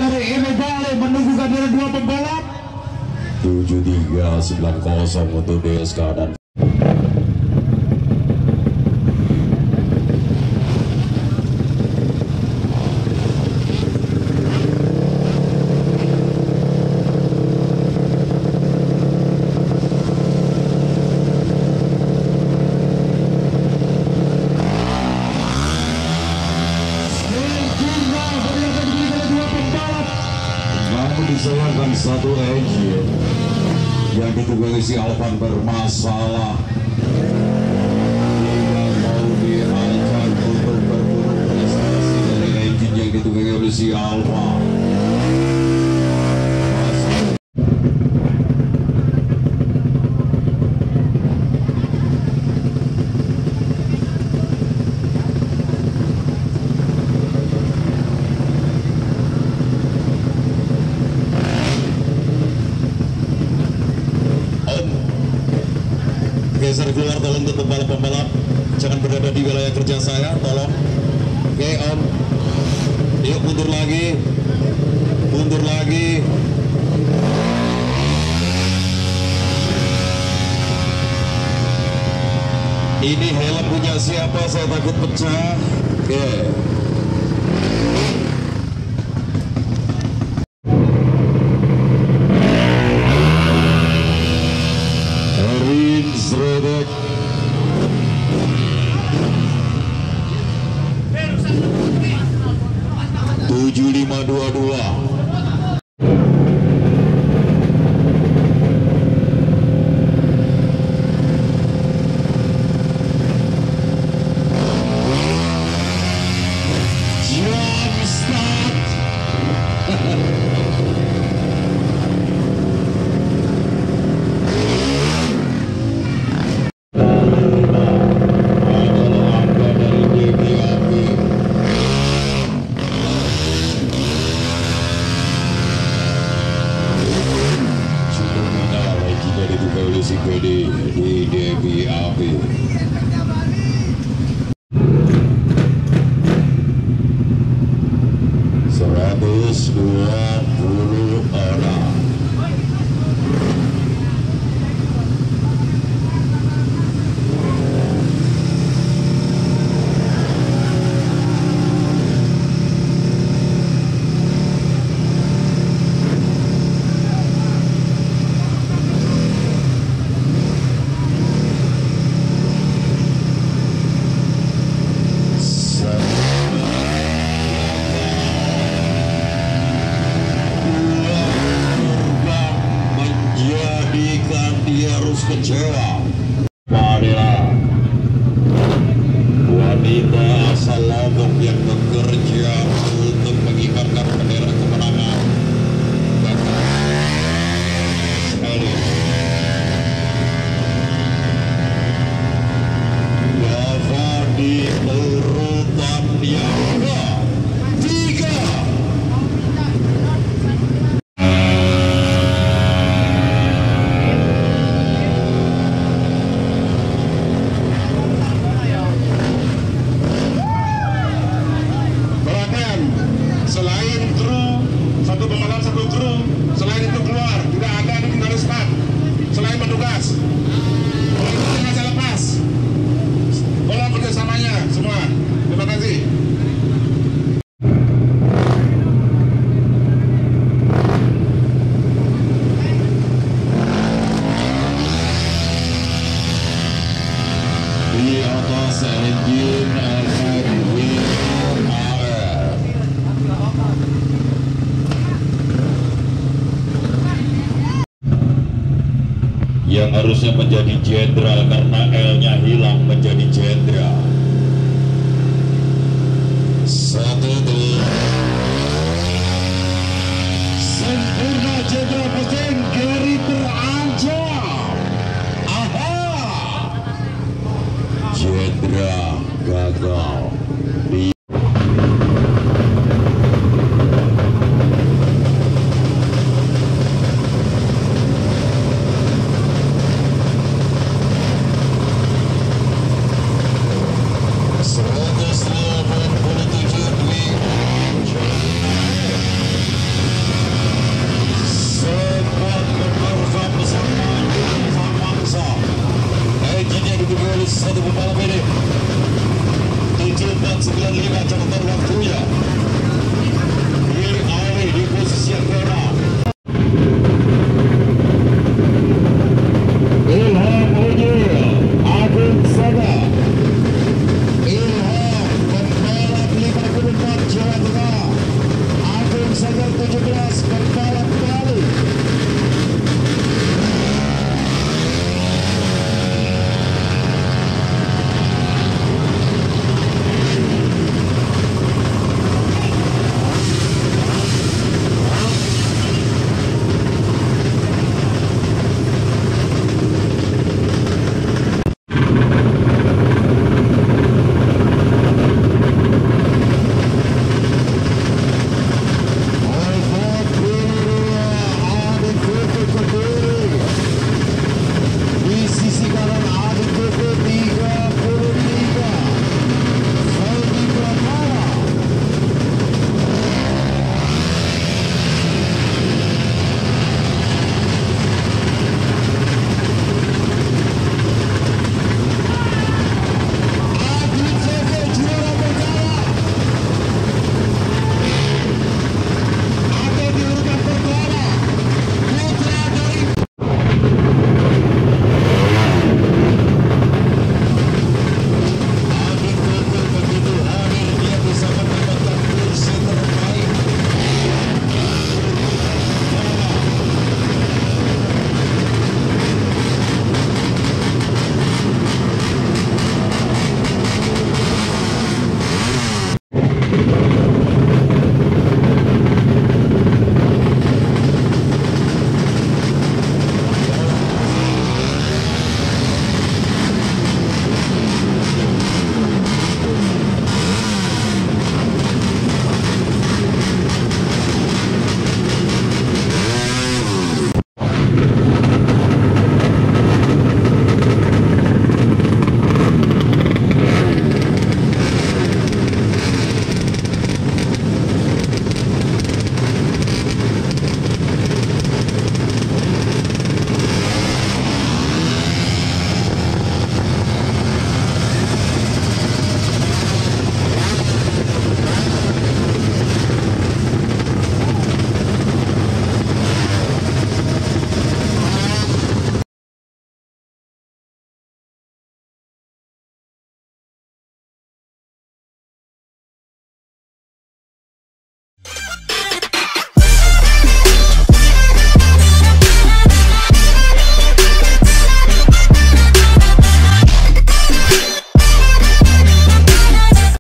dari Inebale menunggu kehadiran dua pembalap. 7390 untuk DSK dan disayangkan satu engine yang ditunggangi si Alvan bermasalah. Tidak mau diajak untuk berburu prestasi dari engine yang ditunggangi oleh si Alvan. Geser keluar, tolong untuk pembalap-pembalap jangan berada di wilayah kerja saya, tolong. Oke, om, yuk mundur lagi, mundur lagi. Ini helm punya siapa? Saya takut pecah. Oke. Zredek 7522. Di Devi Api 120 orang. Dia harus kecewa. Adalah wanita asal Lombok yang bekerja untuk mengibarkan bendera kemenangan. Dava di urutan yang ketiga. Selain kru, satu pembalap satu kru, selain itu keluar, tidak ada di tinggal start. Selain petugas, kalau itu jangan saya lepas. Tolong kerjasamanya semua. Terima kasih. Di atas engine yang harusnya menjadi jenderal karena L-nya hilang menjadi jenderal. Sempurna jenderal Mesin Gary terancam. Jenderal gagal.